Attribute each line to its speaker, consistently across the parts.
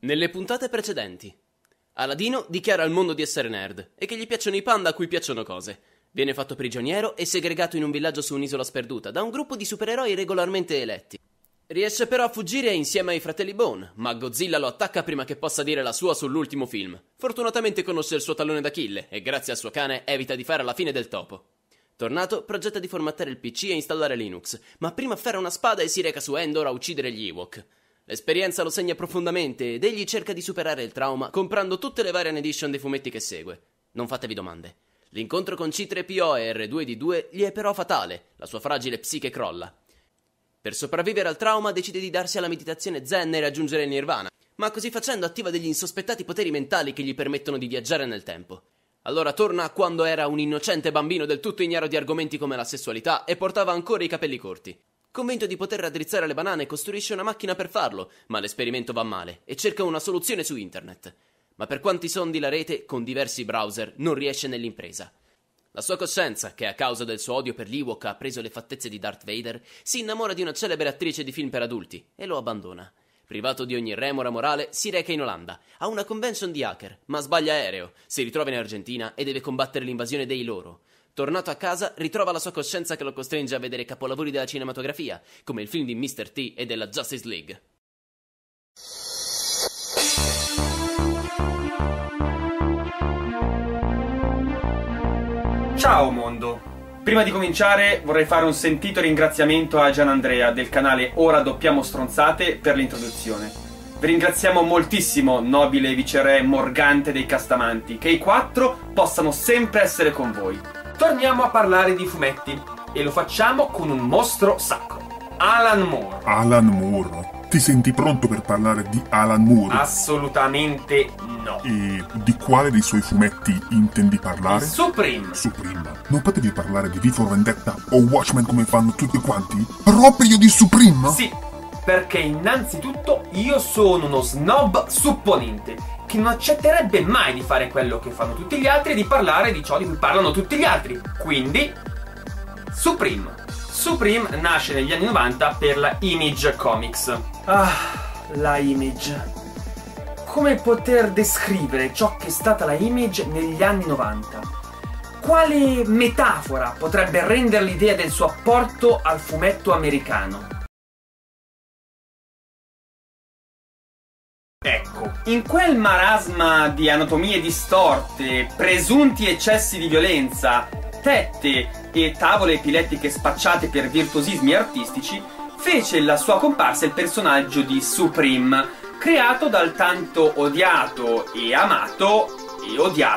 Speaker 1: Nelle puntate precedenti, Aladino dichiara al mondo di essere nerd e che gli piacciono i panda a cui piacciono cose. Viene fatto prigioniero e segregato in un villaggio su un'isola sperduta da un gruppo di supereroi regolarmente eletti. Riesce però a fuggire insieme ai fratelli Bone, ma Godzilla lo attacca prima che possa dire la sua sull'ultimo film. Fortunatamente conosce il suo tallone d'Achille e grazie al suo cane evita di fare la fine del topo. Tornato, progetta di formattare il PC e installare Linux, ma prima afferra una spada e si reca su Endor a uccidere gli Ewok. L'esperienza lo segna profondamente ed egli cerca di superare il trauma comprando tutte le variant edition dei fumetti che segue. Non fatevi domande. L'incontro con C-3PO e R2-D2 gli è però fatale, la sua fragile psiche crolla. Per sopravvivere al trauma decide di darsi alla meditazione zen e raggiungere il nirvana, ma così facendo attiva degli insospettati poteri mentali che gli permettono di viaggiare nel tempo. Allora torna a quando era un innocente bambino del tutto ignaro di argomenti come la sessualità e portava ancora i capelli corti. Convinto di poter raddrizzare le banane, costruisce una macchina per farlo, ma l'esperimento va male e cerca una soluzione su internet. Ma per quanti sondi la rete, con diversi browser, non riesce nell'impresa. La sua coscienza, che a causa del suo odio per l'Ewok ha preso le fattezze di Darth Vader, si innamora di una celebre attrice di film per adulti e lo abbandona. Privato di ogni remora morale, si reca in Olanda, a una convention di hacker, ma sbaglia aereo, si ritrova in Argentina e deve combattere l'invasione dei loro. Tornato a casa, ritrova la sua coscienza che lo costringe a vedere capolavori della cinematografia, come il film di Mr. T e della Justice League.
Speaker 2: Ciao mondo! Prima di cominciare vorrei fare un sentito ringraziamento a Gianandrea del canale Ora Doppiamo Stronzate per l'introduzione. Vi ringraziamo moltissimo, nobile viceré Morgante dei Castamanti, che i quattro possano sempre essere con voi. Torniamo a parlare di fumetti e lo facciamo con un mostro sacro, Alan Moore.
Speaker 3: Alan Moore? Ti senti pronto per parlare di Alan Moore?
Speaker 2: Assolutamente no.
Speaker 3: E di quale dei suoi fumetti intendi parlare?
Speaker 2: Supreme.
Speaker 3: Supreme? Non potevi parlare di V for Vendetta o Watchmen come fanno tutti quanti? Proprio di Supreme?
Speaker 2: Sì, perché innanzitutto io sono uno snob supponente che non accetterebbe mai di fare quello che fanno tutti gli altri e di parlare di ciò di cui parlano tutti gli altri. Quindi, Supreme. Supreme nasce negli anni 90 per la Image Comics. Ah, la Image. Come poter descrivere ciò che è stata la Image negli anni 90? Quale metafora potrebbe rendere l'idea del suo apporto al fumetto americano? Ecco, in quel marasma di anatomie distorte, presunti eccessi di violenza, tette e tavole epilettiche spacciate per virtuosismi artistici, fece la sua comparsa il personaggio di Supreme, creato dal tanto odiato e amato e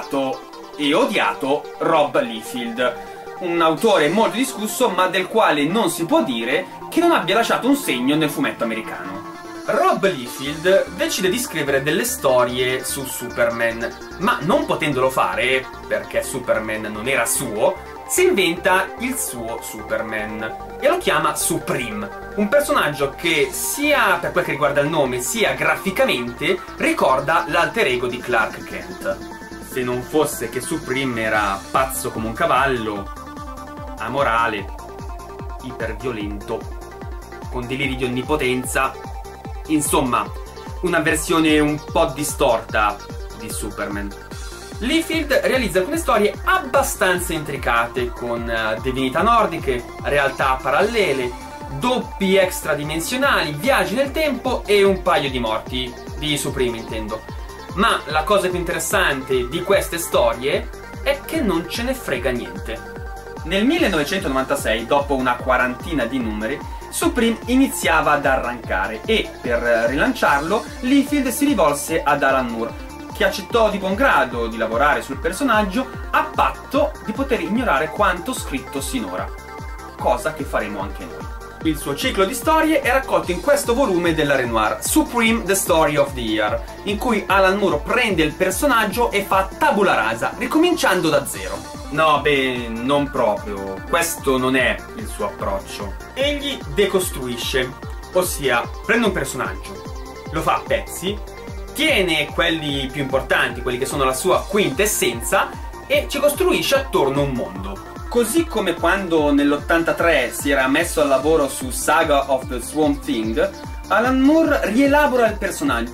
Speaker 2: odiato Rob Liefeld, un autore molto discusso ma del quale non si può dire che non abbia lasciato un segno nel fumetto americano. Rob Liefeld decide di scrivere delle storie su Superman, ma non potendolo fare, perché Superman non era suo, si inventa il suo Superman e lo chiama Supreme, un personaggio che sia per quel che riguarda il nome sia graficamente ricorda l'alter ego di Clark Kent. Se non fosse che Supreme era pazzo come un cavallo, amorale, iperviolento, con deliri di onnipotenza. Insomma, una versione un po' distorta di Superman. Liefeld realizza alcune storie abbastanza intricate, con divinità nordiche, realtà parallele, doppi extradimensionali, viaggi nel tempo e un paio di morti, di Supreme intendo. Ma la cosa più interessante di queste storie è che non ce ne frega niente. Nel 1996, dopo una quarantina di numeri, Supreme iniziava ad arrancare e, per rilanciarlo, Liefeld si rivolse ad Alan Moore, che accettò di buon grado di lavorare sul personaggio a patto di poter ignorare quanto scritto sinora, cosa che faremo anche noi. Il suo ciclo di storie è raccolto in questo volume della Renoir, Supreme The Story of the Year, in cui Alan Moore prende il personaggio e fa tabula rasa, ricominciando da zero. No, beh, non proprio. Questo non è il suo approccio. Egli decostruisce, ossia prende un personaggio, lo fa a pezzi, tiene quelli più importanti, quelli che sono la sua quintessenza, e ci costruisce attorno un mondo. Così come quando nell'83 si era messo al lavoro su Saga of the Swamp Thing, Alan Moore rielabora il personaggio,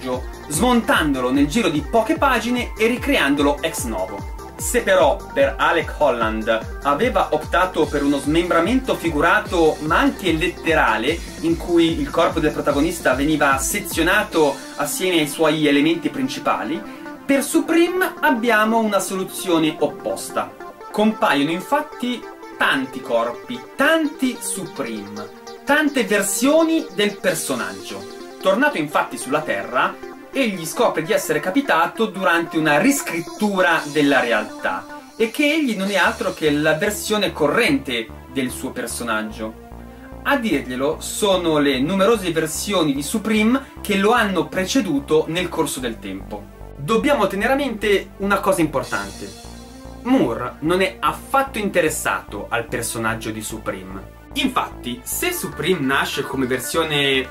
Speaker 2: smontandolo nel giro di poche pagine e ricreandolo ex novo. Se però per Alec Holland aveva optato per uno smembramento figurato ma anche letterale, in cui il corpo del protagonista veniva sezionato assieme ai suoi elementi principali, per Supreme abbiamo una soluzione opposta. Compaiono infatti tanti corpi, tanti Supreme, tante versioni del personaggio. Tornato infatti sulla Terra, egli scopre di essere capitato durante una riscrittura della realtà e che egli non è altro che la versione corrente del suo personaggio. A dirglielo sono le numerose versioni di Supreme che lo hanno preceduto nel corso del tempo. Dobbiamo tenere a mente una cosa importante. Moore non è affatto interessato al personaggio di Supreme. Infatti, se Supreme nasce come versione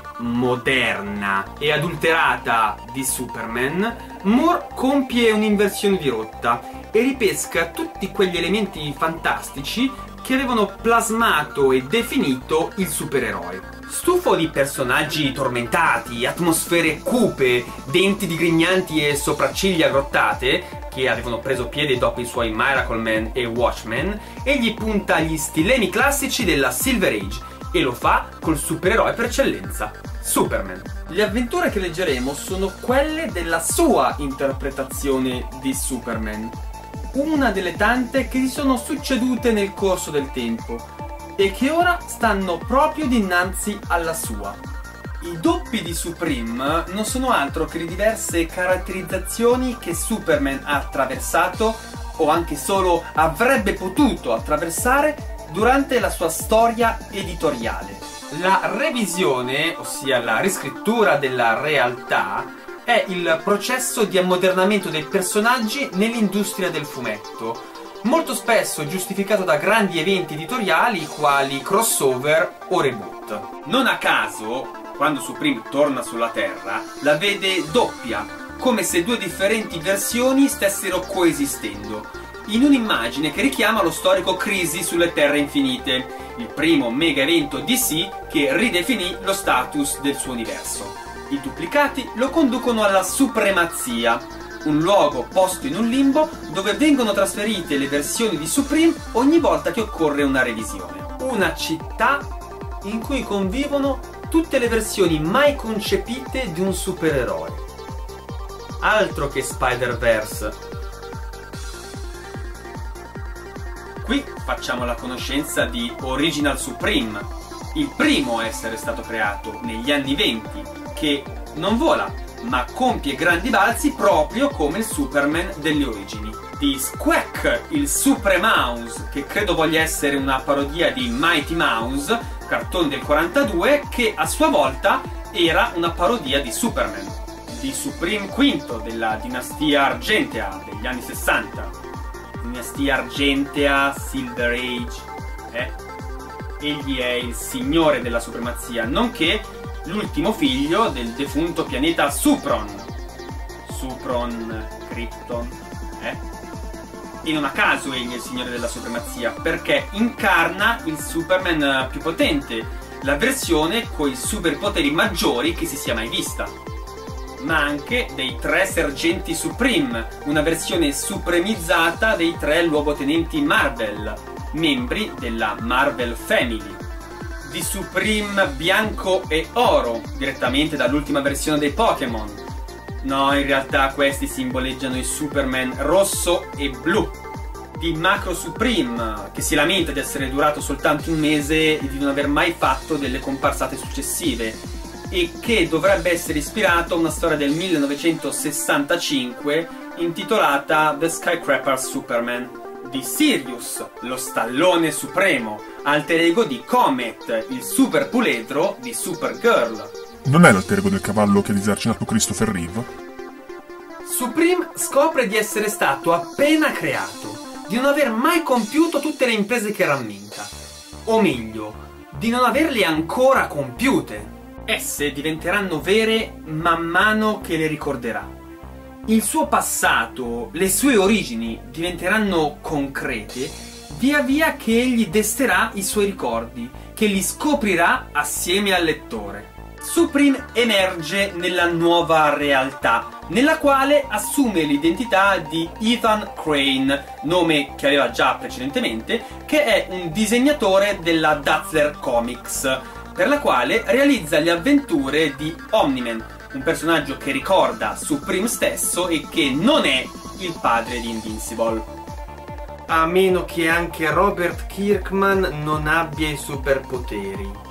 Speaker 2: moderna e adulterata di Superman, Moore compie un'inversione di rotta e ripesca tutti quegli elementi fantastici che avevano plasmato e definito il supereroe. Stufo di personaggi tormentati, atmosfere cupe, denti digrignanti e sopracciglia grottate, che avevano preso piede dopo i suoi Miracle Man e Watchmen, egli punta agli stilemi classici della Silver Age e lo fa col supereroe per eccellenza, Superman. Le avventure che leggeremo sono quelle della sua interpretazione di Superman, una delle tante che si sono succedute nel corso del tempo e che ora stanno proprio dinanzi alla sua. I doppi di Supreme non sono altro che le diverse caratterizzazioni che Superman ha attraversato o anche solo avrebbe potuto attraversare durante la sua storia editoriale. La revisione, ossia la riscrittura della realtà, è il processo di ammodernamento dei personaggi nell'industria del fumetto, molto spesso giustificato da grandi eventi editoriali quali crossover o reboot. Non a caso, quando Supreme torna sulla Terra, la vede doppia, come se due differenti versioni stessero coesistendo, in un'immagine che richiama lo storico Crisi sulle Terre Infinite, il primo mega evento DC che ridefinì lo status del suo universo. I duplicati lo conducono alla supremazia, un luogo posto in un limbo dove vengono trasferite le versioni di Supreme ogni volta che occorre una revisione. Una città in cui convivono tutte le versioni mai concepite di un supereroe. Altro che Spider-Verse. Qui facciamo la conoscenza di Original Supreme, il primo a essere stato creato negli anni 20, che non vola, ma compie grandi balzi proprio come il Superman delle origini. Di Squeak, il Super Mouse, che credo voglia essere una parodia di Mighty Mouse, cartone del 42, che a sua volta era una parodia di Superman. Di Supreme V della dinastia Argentea degli anni 60. Dinastia Argentea, Silver Age, Egli è il signore della supremazia, nonché l'ultimo figlio del defunto pianeta Supron. Supron, Krypton, E non a caso egli è il signore della supremazia, perché incarna il Superman più potente, la versione coi superpoteri maggiori che si sia mai vista. Ma anche dei 3 sergenti Supreme, una versione supremizzata dei 3 luogotenenti Marvel, membri della Marvel Family. Di Supreme bianco e oro, direttamente dall'ultima versione dei Pokémon. No, in realtà questi simboleggiano il Superman rosso e blu. Di Macro Supreme, che si lamenta di essere durato soltanto un mese e di non aver mai fatto delle comparsate successive, e che dovrebbe essere ispirato a una storia del 1965 intitolata The Skycrapper Superman. Di Sirius, lo stallone supremo, alter ego di Comet, il super puledro di Supergirl.
Speaker 3: Non è l'alter ego del cavallo che ha disarcinato Christopher Reeve?
Speaker 2: Supreme scopre di essere stato appena creato, di non aver mai compiuto tutte le imprese che rammenta, o meglio, di non averle ancora compiute. Esse diventeranno vere man mano che le ricorderà. Il suo passato, le sue origini diventeranno concrete via via che egli desterà i suoi ricordi, che li scoprirà assieme al lettore. Supreme emerge nella nuova realtà, nella quale assume l'identità di Ethan Crane, nome che aveva già precedentemente, che è un disegnatore della Dazzler Comics, per la quale realizza le avventure di Omni-Man, un personaggio che ricorda Supreme stesso e che non è il padre di Invincible.
Speaker 4: A meno che anche Robert Kirkman non abbia i superpoteri.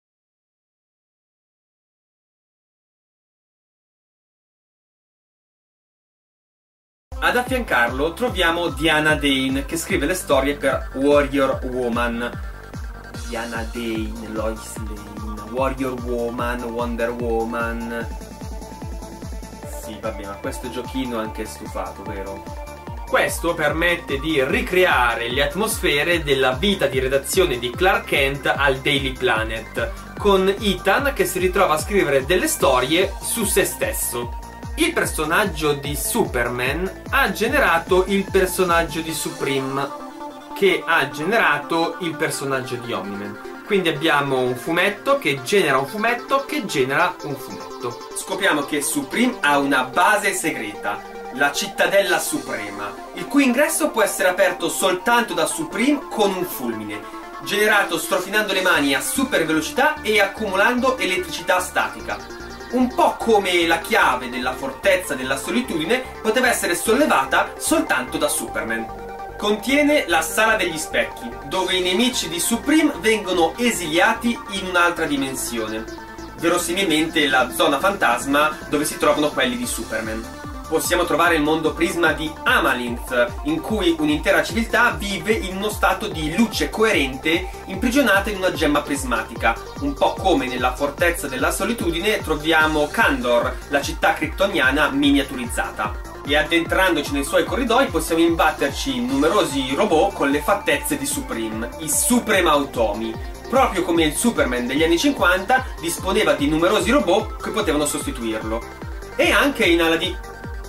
Speaker 2: Ad affiancarlo troviamo Diana Dane, che scrive le storie per Warrior Woman. Diana Dane, Lois Lane, Warrior Woman, Wonder Woman. Sì, vabbè, ma questo giochino è anche stufato, vero?
Speaker 4: Questo permette di ricreare le atmosfere della vita di redazione di Clark Kent al Daily Planet, con Ethan che si ritrova a scrivere delle storie su se stesso. Il personaggio di Superman ha generato il personaggio di Supreme, che ha generato il personaggio di Omni-Man. Quindi abbiamo un fumetto che genera un fumetto che genera un fumetto.
Speaker 2: Scopriamo che Supreme ha una base segreta, la Cittadella Suprema, il cui ingresso può essere aperto soltanto da Supreme con un fulmine, generato strofinando le mani a super velocità e accumulando elettricità statica. Un po' come la chiave della fortezza della solitudine poteva essere sollevata soltanto da Superman. Contiene la Sala degli Specchi, dove i nemici di Supreme vengono esiliati in un'altra dimensione, verosimilmente la zona fantasma dove si trovano quelli di Superman. Possiamo trovare il mondo prisma di Amalinth, in cui un'intera civiltà vive in uno stato di luce coerente imprigionata in una gemma prismatica. Un po' come nella Fortezza della Solitudine troviamo Kandor, la città kryptoniana miniaturizzata. E addentrandoci nei suoi corridoi possiamo imbatterci in numerosi robot con le fattezze di Supreme, i Supreme Automi. Proprio come il Superman degli anni 50 disponeva di numerosi robot che potevano sostituirlo. E anche in Aladdin...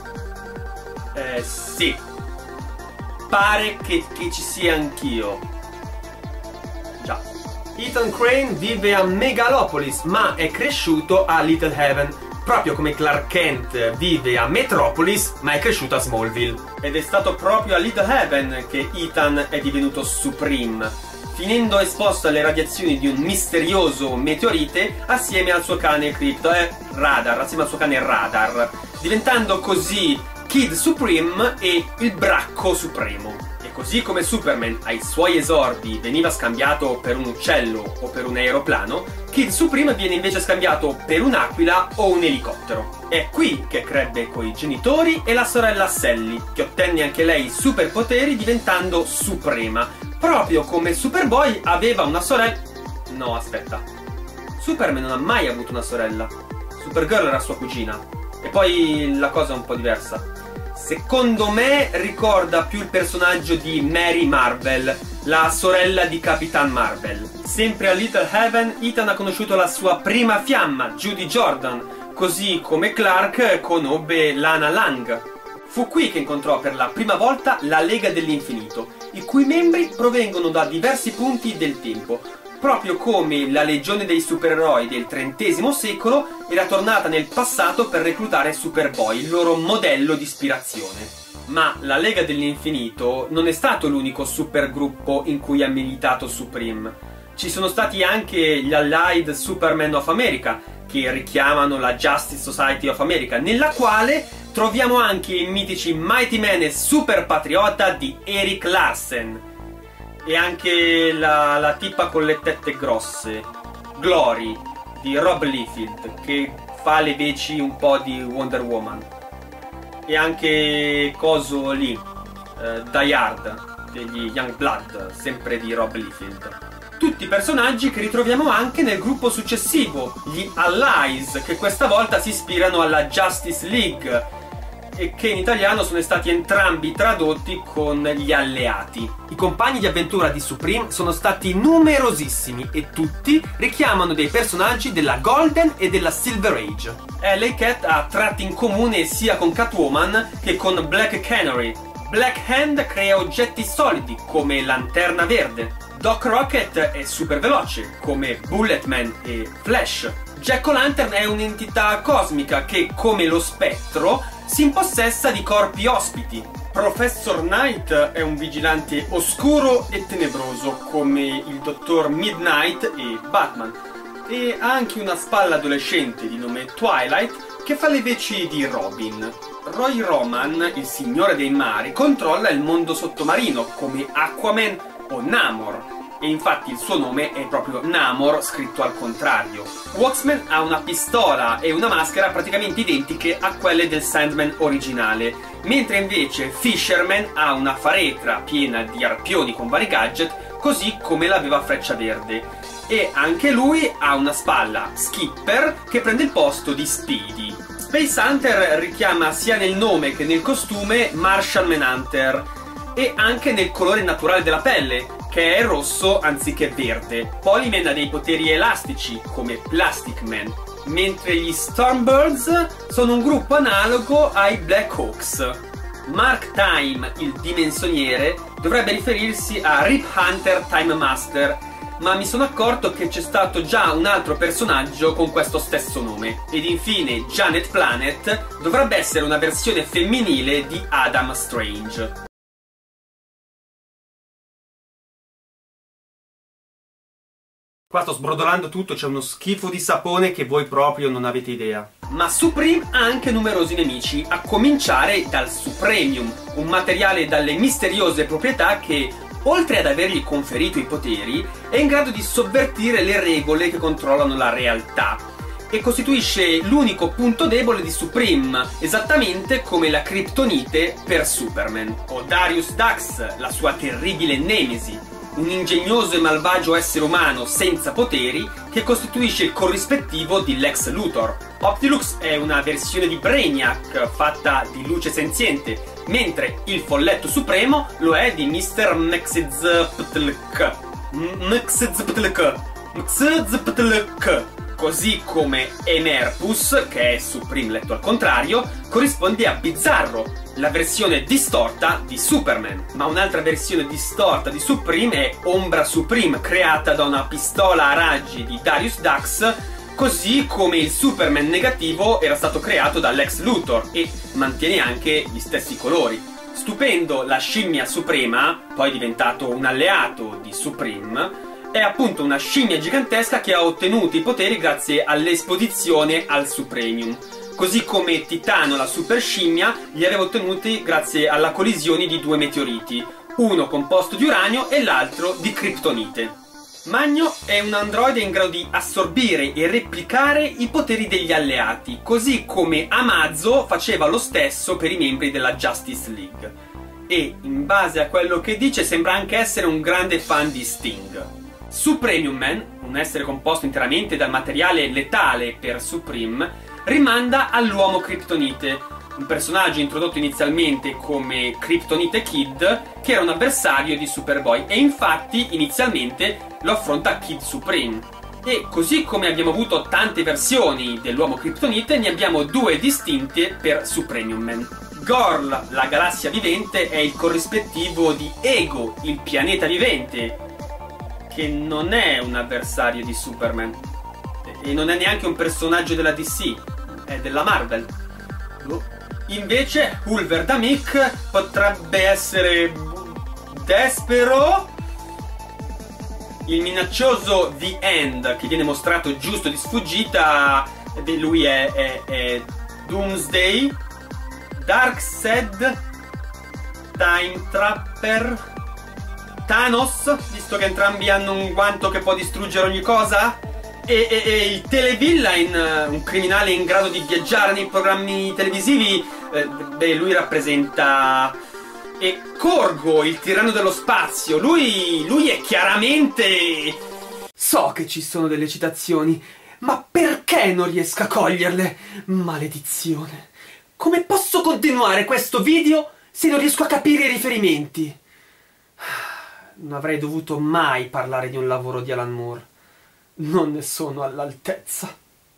Speaker 2: sì. Pare che ci sia anch'io. Già.
Speaker 4: Ethan Crane vive a Megalopolis, ma è cresciuto a Little Heaven, proprio come Clark Kent vive a Metropolis, ma è cresciuto a Smallville.
Speaker 2: Ed è stato proprio a Little Heaven che Ethan è divenuto Supreme, finendo esposto alle radiazioni di un misterioso meteorite assieme al suo cane Radar, diventando così Kid Supreme e il Bracco Supremo. E così come Superman ai suoi esordi veniva scambiato per un uccello o per un aeroplano, Kid Supreme viene invece scambiato per un'aquila o un elicottero. È qui che crebbe coi genitori e la sorella Sally, che ottenne anche lei superpoteri diventando Suprema, proprio come Superboy aveva una sorella... No, aspetta. Superman non ha mai avuto una sorella. Supergirl era sua cugina. E poi la cosa è un po' diversa. Secondo me ricorda più il personaggio di Mary Marvel, la sorella di Capitan Marvel. Sempre a Little Heaven, Ethan ha conosciuto la sua prima fiamma, Judy Jordan, così come Clark conobbe Lana Lang. Fu qui che incontrò per la prima volta la Lega dell'Infinito, i cui membri provengono da diversi punti del tempo, proprio come la Legione dei Supereroi del XX secolo era tornata nel passato per reclutare Superboy, il loro modello di ispirazione. Ma la Lega dell'Infinito non è stato l'unico supergruppo in cui ha militato Supreme. Ci sono stati anche gli Allied Supermen of America, che richiamano la Justice Society of America, nella quale troviamo anche i mitici Mighty Man e Super Patriota di Erik Larsen. E anche la tipa con le tette grosse, Glory, di Rob Liefeld, che fa le veci un po' di Wonder Woman. E anche coso lì, Die Hard, degli Youngblood, sempre di Rob Liefeld. Tutti personaggi che ritroviamo anche nel gruppo successivo, gli Allies, che questa volta si ispirano alla Justice League, e che in italiano sono stati entrambi tradotti con gli alleati.
Speaker 4: I compagni di avventura di Supreme sono stati numerosissimi e tutti richiamano dei personaggi della Golden e della Silver Age.
Speaker 2: Alley Cat ha tratti in comune sia con Catwoman che con Black Canary. Black Hand crea oggetti solidi come Lanterna Verde. Doc Rocket è super veloce come Bulletman e Flash. Jack-o'-lantern è un'entità cosmica che, come lo spettro, si impossessa di corpi ospiti. Professor Knight è un vigilante oscuro e tenebroso, come il dottor Midnight e Batman, e ha anche una spalla adolescente di nome Twilight che fa le veci di Robin. Roy Roman, il signore dei mari, controlla il mondo sottomarino, come Aquaman o Namor, e infatti il suo nome è proprio Namor scritto al contrario. Waxman ha una pistola e una maschera praticamente identiche a quelle del Sandman originale, mentre invece Fisherman ha una faretra piena di arpioni con vari gadget, così come l'aveva Freccia Verde. E anche lui ha una spalla Skipper che prende il posto di Speedy. Space Hunter richiama sia nel nome che nel costume Martian Manhunter, e anche nel colore naturale della pelle, che è rosso anziché verde. Polyman ha dei poteri elastici, come Plastic Man, mentre gli Stormbirds sono un gruppo analogo ai Black Hawks. Mark Time, il dimensioniere, dovrebbe riferirsi a Rip Hunter Time Master, ma mi sono accorto che c'è stato già un altro personaggio con questo stesso nome. Ed infine Janet Planet dovrebbe essere una versione femminile di Adam Strange. Qua sto sbrodolando tutto, c'è uno schifo di sapone che voi proprio non avete idea. Ma Supreme ha anche numerosi nemici, a cominciare dal Supremium, un materiale dalle misteriose proprietà che, oltre ad avergli conferito i poteri, è in grado di sovvertire le regole che controllano la realtà, e costituisce l'unico punto debole di Supreme, esattamente come la Kryptonite per Superman. O Darius Dax, la sua terribile nemesi, un ingegnoso e malvagio essere umano senza poteri che costituisce il corrispettivo di Lex Luthor. Optilux è una versione di Brainiac fatta di luce senziente, mentre il folletto supremo lo è di Mr. Mxyzptlk. Così come Emerpus, che è Supreme letto al contrario, corrisponde a Bizzarro, la versione distorta di Superman. Ma un'altra versione distorta di Supreme è Ombra Supreme, creata da una pistola a raggi di Darius Dax, così come il Superman negativo era stato creato da Lex Luthor e mantiene anche gli stessi colori. Stupendo, la scimmia suprema, poi diventato un alleato di Supreme, è appunto una scimmia gigantesca che ha ottenuto i poteri grazie all'esposizione al Supremium, così come Titano, la super scimmia, li aveva ottenuti grazie alla collisione di due meteoriti, uno composto di uranio e l'altro di Kryptonite. Magno è un androide in grado di assorbire e replicare i poteri degli alleati, così come Amazo faceva lo stesso per i membri della Justice League. E, in base a quello che dice, sembra anche essere un grande fan di Sting. Supremium Man, un essere composto interamente dal materiale letale per Supreme, rimanda all'uomo Kryptonite, un personaggio introdotto inizialmente come Kryptonite Kid, che era un avversario di Superboy, e infatti inizialmente lo affronta Kid Supreme. E così come abbiamo avuto tante versioni dell'uomo Kryptonite, ne abbiamo due distinte per Supremium Man. Gorl, la galassia vivente, è il corrispettivo di Ego, il pianeta vivente, che non è un avversario di Superman e non è neanche un personaggio della DC, è della Marvel. Invece Hulverdamik potrebbe essere Despero, il minaccioso The End che viene mostrato giusto di sfuggita. Lui è Doomsday, Darkseid, Time Trapper, Thanos, visto che entrambi hanno un guanto che può distruggere ogni cosa, e il Televillain, un criminale in grado di viaggiare nei programmi televisivi. Lui rappresenta Korgo, il tiranno dello spazio. Lui è chiaramente... So che ci sono delle citazioni, ma perché non riesco a coglierle? Maledizione. Come posso continuare questo video se non riesco a capire i riferimenti? Non avrei dovuto mai parlare di un lavoro di Alan Moore. Non ne sono all'altezza.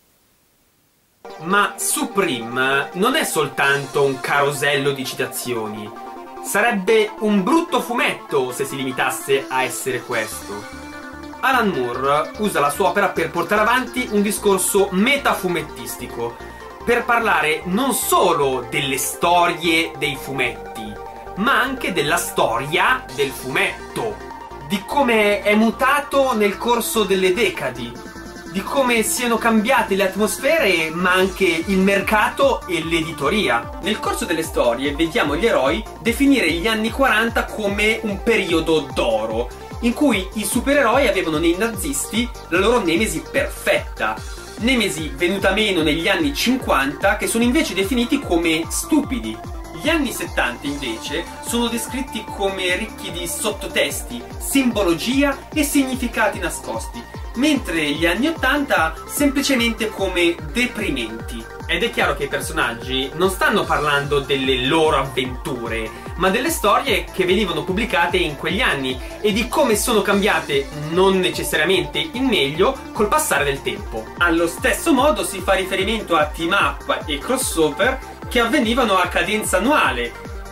Speaker 2: Ma Supreme non è soltanto un carosello di citazioni. Sarebbe un brutto fumetto se si limitasse a essere questo.
Speaker 4: Alan Moore usa la sua opera per portare avanti un discorso metafumettistico, per parlare non solo delle storie dei fumetti, ma anche della storia del fumetto, di come è mutato nel corso delle decadi, di come siano cambiate le atmosfere, ma anche il mercato e l'editoria. Nel corso delle storie vediamo gli eroi definire gli anni 40 come un periodo d'oro, in cui i supereroi avevano nei nazisti la loro nemesi perfetta. Nemesi venuta meno negli anni 50, che sono invece definiti come stupidi. Gli anni 70 invece sono descritti come ricchi di sottotesti, simbologia e significati nascosti, mentre gli anni 80 semplicemente come deprimenti. Ed è chiaro che i personaggi non stanno parlando delle loro avventure, ma delle storie che venivano pubblicate in quegli anni e di come sono cambiate, non necessariamente in meglio, col passare del tempo. Allo stesso modo si fa riferimento a team up e crossover che avvenivano a cadenza annuale,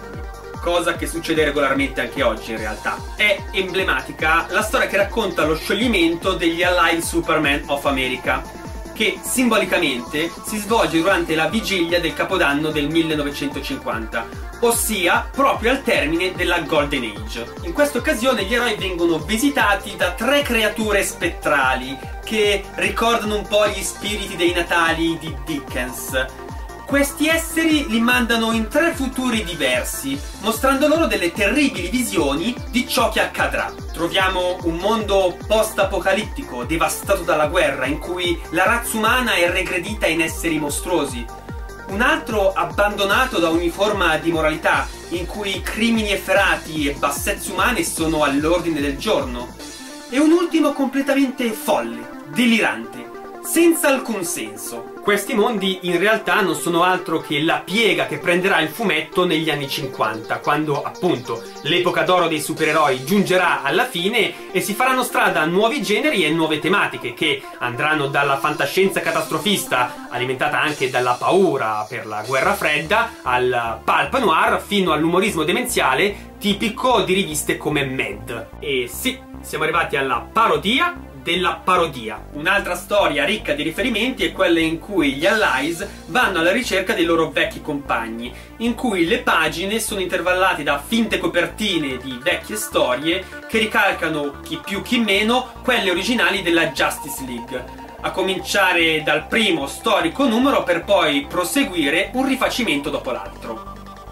Speaker 4: cosa che succede regolarmente anche oggi in realtà. È emblematica la storia che racconta lo scioglimento degli Allied Supermen of America, che simbolicamente si svolge durante la vigilia del Capodanno del 1950, ossia proprio al termine della Golden Age. In questa occasione gli eroi vengono visitati da 3 creature spettrali che ricordano un po' gli spiriti dei Natali di Dickens. Questi esseri li mandano in 3 futuri diversi, mostrando loro delle terribili visioni di ciò che accadrà. Troviamo un mondo post-apocalittico, devastato dalla guerra, in cui la razza umana è regredita in esseri mostruosi. Un altro abbandonato da ogni forma di moralità, in cui crimini efferati e bassezze umane sono all'ordine del giorno. E un ultimo completamente folle, delirante, senza alcun senso. Questi mondi in realtà non sono altro che la piega che prenderà il fumetto negli anni 50, quando appunto l'epoca d'oro dei supereroi giungerà alla fine e si faranno strada nuovi generi e nuove tematiche che andranno dalla fantascienza catastrofista, alimentata anche dalla paura per la guerra fredda, al pulp noir, fino all'umorismo demenziale tipico di riviste come Mad. E sì, siamo arrivati alla parodia della parodia. Un'altra storia ricca di riferimenti è quella in cui gli Allies vanno alla ricerca dei loro vecchi compagni, in cui le pagine sono intervallate da finte copertine di vecchie storie che ricalcano chi più chi meno quelle originali della Justice League, a cominciare dal primo storico numero per poi proseguire un rifacimento dopo l'altro.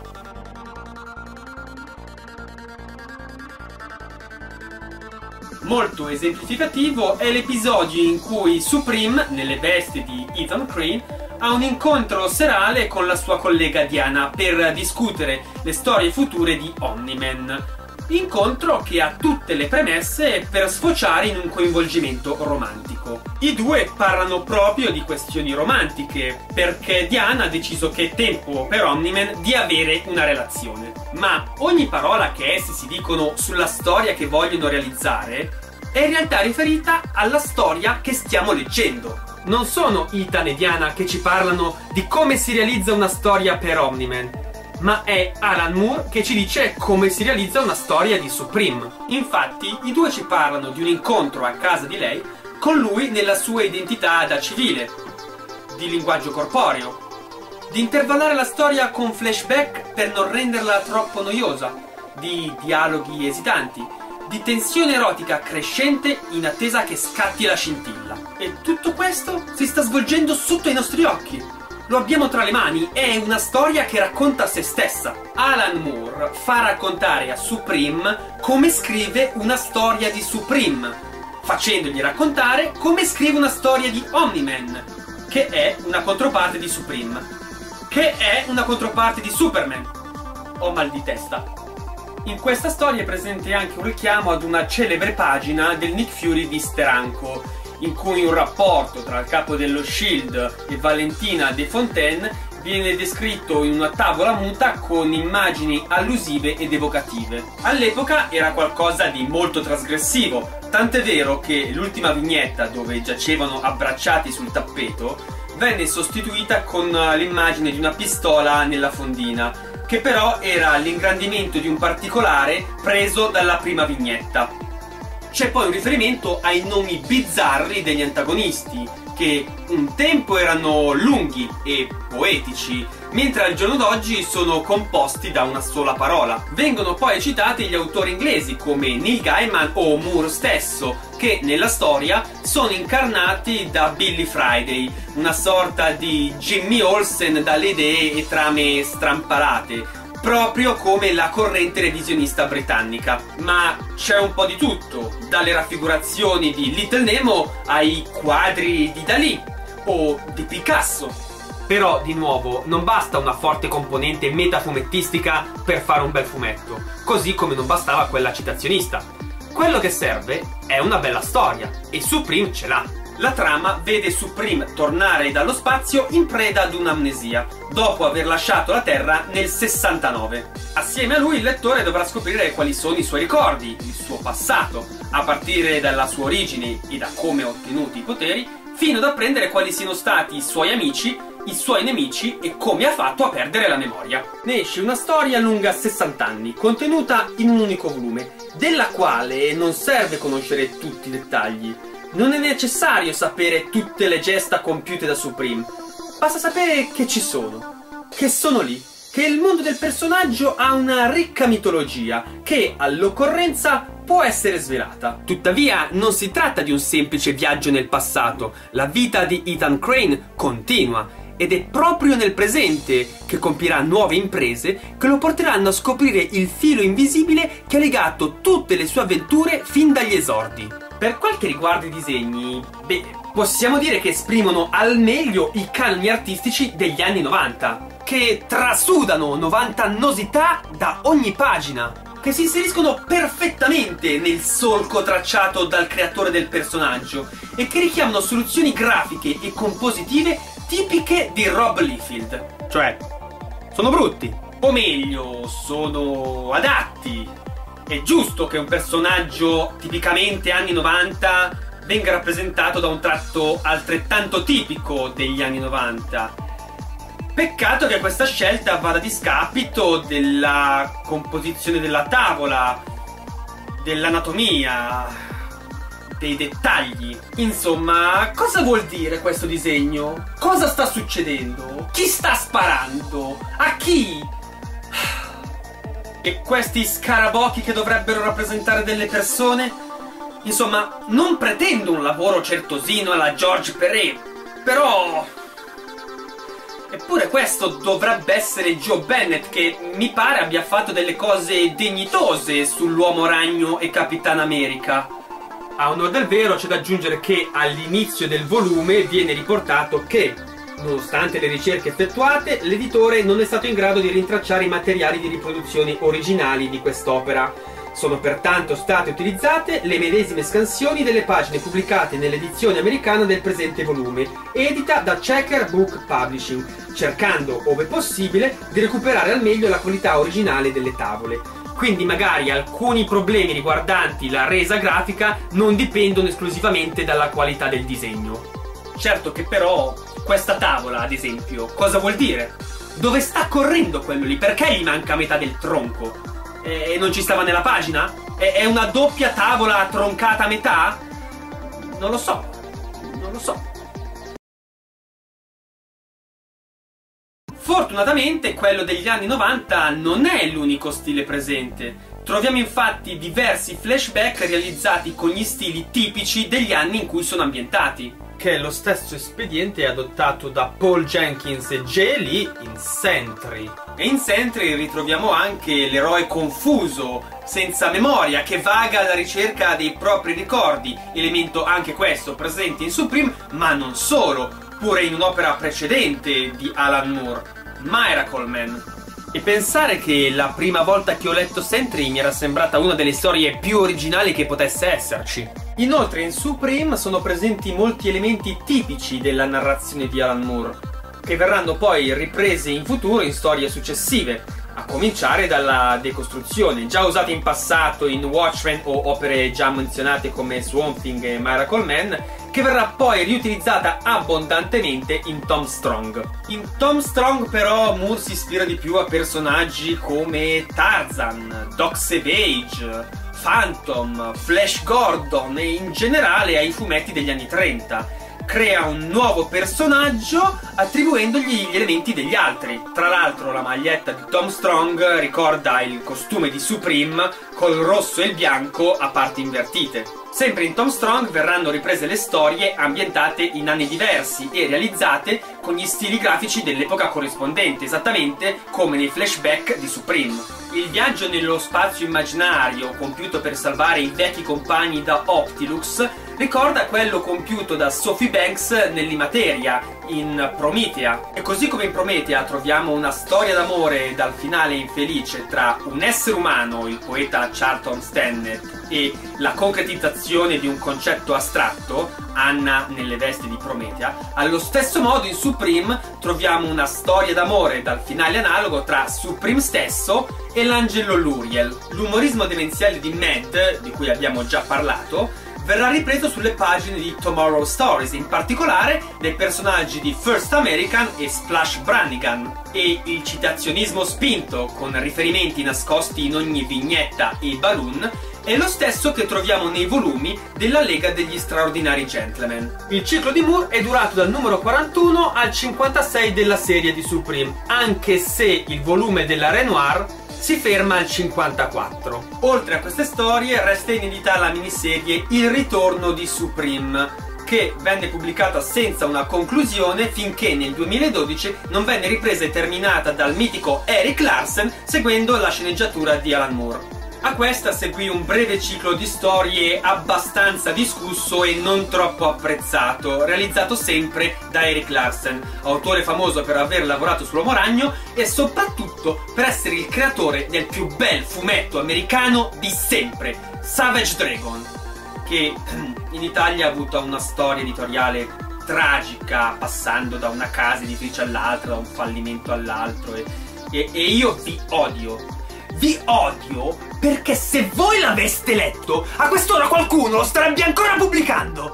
Speaker 4: Molto esemplificativo è l'episodio in cui Supreme, nelle vesti di Ethan Crane, ha un incontro serale con la sua collega Diana per discutere le storie future di Omni-Man. Incontro che ha tutte le premesse per sfociare in un coinvolgimento romantico. I due parlano proprio di questioni romantiche, perché Diana ha deciso che è tempo per Omni-Man di avere una relazione. Ma ogni parola che essi si dicono sulla storia che vogliono realizzare è in realtà riferita alla storia che stiamo leggendo. Non sono Ethan e Diana che ci parlano di come si realizza una storia per Omni-Man, ma è Alan Moore che ci dice come si realizza una storia di Supreme. Infatti i due ci parlano di un incontro a casa di lei con lui nella sua identità da civile, di linguaggio corporeo, di intervallare la storia con flashback per non renderla troppo noiosa, di dialoghi esitanti, di tensione erotica crescente in attesa che scatti la scintilla. E tutto questo si sta svolgendo sotto i nostri occhi. Lo abbiamo tra le mani, è una storia che racconta se stessa. Alan Moore fa raccontare a Supreme come scrive una storia di Supreme, facendogli raccontare come scrive una storia di Omni-Man, che è una controparte di Supreme, che è una controparte di Superman. Ho mal di testa. In questa storia è presente anche un richiamo ad una celebre pagina del Nick Fury di Steranko, in cui un rapporto tra il capo dello SHIELD e Valentina De Fontaine viene descritto in una tavola muta con immagini allusive ed evocative. All'epoca era qualcosa di molto trasgressivo, tant'è vero che l'ultima vignetta, dove giacevano abbracciati sul tappeto, venne sostituita con l'immagine di una pistola nella fondina, che però era l'ingrandimento di un particolare preso dalla prima vignetta.
Speaker 2: C'è poi un riferimento ai nomi bizzarri degli antagonisti, che un tempo erano lunghi e poetici, mentre al giorno d'oggi sono composti da una sola parola. Vengono poi citati gli autori inglesi come Neil Gaiman o Moore stesso, che nella storia sono incarnati da Billy Friday, una sorta di Jimmy Olsen dalle idee e trame strampalate, proprio come la corrente revisionista britannica. Ma c'è un po' di tutto, dalle raffigurazioni di Little Nemo ai quadri di Dalì o di Picasso.
Speaker 4: Però, di nuovo, non basta una forte componente metafumettistica per fare un bel fumetto, così come non bastava quella citazionista. Quello che serve è una bella storia, e Supreme ce l'ha.
Speaker 2: La trama vede Supreme tornare dallo spazio in preda ad un'amnesia, dopo aver lasciato la Terra nel 69. Assieme a lui il lettore dovrà scoprire quali sono i suoi ricordi, il suo passato, a partire dalla sua origine e da come ha ottenuto i poteri, fino ad apprendere quali siano stati i suoi amici, i suoi nemici e come ha fatto a perdere la memoria. Ne esce una storia lunga 60 anni, contenuta in un unico volume, della quale non serve conoscere tutti i dettagli. Non è necessario sapere tutte le gesta compiute da Supreme, basta sapere che ci sono, che sono lì, che il mondo del personaggio ha una ricca mitologia che all'occorrenza può essere svelata. Tuttavia non si tratta di un semplice viaggio nel passato, la vita di Ethan Crane continua ed è proprio nel presente che compirà nuove imprese che lo porteranno a scoprire il filo invisibile che ha legato tutte le sue avventure fin dagli esordi. Per quel che riguarda i disegni, possiamo dire che esprimono al meglio i canoni artistici degli anni 90, che trasudano 90 annosità da ogni pagina, che si inseriscono perfettamente nel solco tracciato dal creatore del personaggio e che richiamano soluzioni grafiche e compositive tipiche di Rob Liefeld.
Speaker 4: Cioè, sono brutti.
Speaker 2: O meglio, sono adatti. È giusto che un personaggio tipicamente anni 90 venga rappresentato da un tratto altrettanto tipico degli anni 90. Peccato che questa scelta vada a discapito della composizione della tavola, dell'anatomia, dei dettagli. Insomma, cosa vuol dire questo disegno? Cosa sta succedendo? Chi sta sparando? A chi? E questi scarabocchi che dovrebbero rappresentare delle persone? Insomma, non pretendo un lavoro certosino alla George Perret, però... Eppure questo dovrebbe essere Joe Bennett, che mi pare abbia fatto delle cose dignitose sull'Uomo Ragno e Capitan America.
Speaker 4: A onor del vero c'è da aggiungere che all'inizio del volume viene riportato che, nonostante le ricerche effettuate, l'editore non è stato in grado di rintracciare i materiali di riproduzione originali di quest'opera. Sono pertanto state utilizzate le medesime scansioni delle pagine pubblicate nell'edizione americana del presente volume, edita da Checker Book Publishing, cercando, ove possibile, di recuperare al meglio la qualità originale delle tavole. Quindi magari alcuni problemi riguardanti la resa grafica non dipendono esclusivamente dalla qualità del disegno.
Speaker 2: Certo che però questa tavola, ad esempio, cosa vuol dire? Dove sta correndo quello lì? Perché gli manca metà del tronco? E non ci stava nella pagina? È una doppia tavola troncata a metà? Non lo so. Non lo so. Fortunatamente quello degli anni 90 non è l'unico stile presente. Troviamo infatti diversi flashback realizzati con gli stili tipici degli anni in cui sono ambientati,
Speaker 4: che lo stesso espediente è adottato da Paul Jenkins e Jay Lee in Sentry.
Speaker 2: E in Sentry ritroviamo anche l'eroe confuso, senza memoria, che vaga alla ricerca dei propri ricordi, elemento anche questo presente in Supreme, ma non solo, pure in un'opera precedente di Alan Moore, Miracle Man. E pensare che la prima volta che ho letto Sentry mi era sembrata una delle storie più originali che potesse esserci. Inoltre in Supreme sono presenti molti elementi tipici della narrazione di Alan Moore, che verranno poi ripresi in futuro in storie successive, a cominciare dalla decostruzione, già usata in passato in Watchmen o opere già menzionate come Swamp Thing e Miracle Man, che verrà poi riutilizzata abbondantemente in Tom Strong. In Tom Strong però Moore si ispira di più a personaggi come Tarzan, Doc Savage, Phantom, Flash Gordon e in generale ai fumetti degli anni 30. Crea un nuovo personaggio attribuendogli gli elementi degli altri. Tra l'altro la maglietta di Tom Strong ricorda il costume di Supreme col rosso e il bianco a parti invertite. Sempre in Tom Strong verranno riprese le storie ambientate in anni diversi e realizzate con gli stili grafici dell'epoca corrispondente, esattamente come nei flashback di Supreme. Il viaggio nello spazio immaginario compiuto per salvare i vecchi compagni da Optilux ricorda quello compiuto da Sophie Banks nell'Immateria, in Prometea. E così come in Prometea troviamo una storia d'amore dal finale infelice tra un essere umano, il poeta Charlton Stennett, e la concretizzazione di un concetto astratto, Anna nelle vesti di Prometea, allo stesso modo in Supreme troviamo una storia d'amore dal finale analogo tra Supreme stesso e l'angelo Luriel. L'umorismo demenziale di Mad, di cui abbiamo già parlato, verrà ripreso sulle pagine di Tomorrow Stories, in particolare dei personaggi di First American e Splash Brannigan, e il citazionismo spinto, con riferimenti nascosti in ogni vignetta e balloon, è lo stesso che troviamo nei volumi della Lega degli Straordinari Gentlemen. Il ciclo di Moore è durato dal numero 41 al 56 della serie di Supreme, anche se il volume della Renoir si ferma al 54. Oltre a queste storie resta inedita la miniserie Il ritorno di Supreme, che venne pubblicata senza una conclusione finché nel 2012 non venne ripresa e terminata dal mitico Erik Larsen seguendo la sceneggiatura di Alan Moore. A questa seguì un breve ciclo di storie abbastanza discusso e non troppo apprezzato, realizzato sempre da Erik Larsen, autore famoso per aver lavorato sull'Uomo Ragno e soprattutto per essere il creatore del più bel fumetto americano di sempre, Savage Dragon, che in Italia ha avuto una storia editoriale tragica, passando da una casa editrice all'altra, da un fallimento all'altro, e io vi odio. Vi odio perché se voi l'aveste letto, a quest'ora qualcuno lo starebbe ancora pubblicando.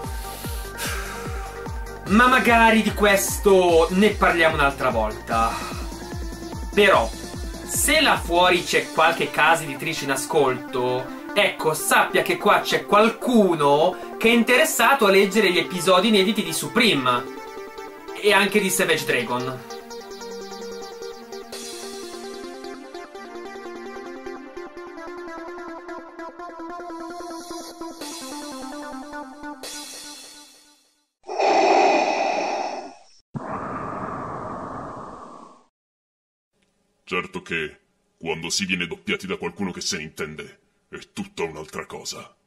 Speaker 2: Ma magari di questo ne parliamo un'altra volta. Però, se là fuori c'è qualche casa editrice in ascolto, ecco, sappia che qua c'è qualcuno che è interessato a leggere gli episodi inediti di Supreme e anche di Savage Dragon.
Speaker 3: Certo che, quando si viene doppiati da qualcuno che se ne intende, è tutta un'altra cosa.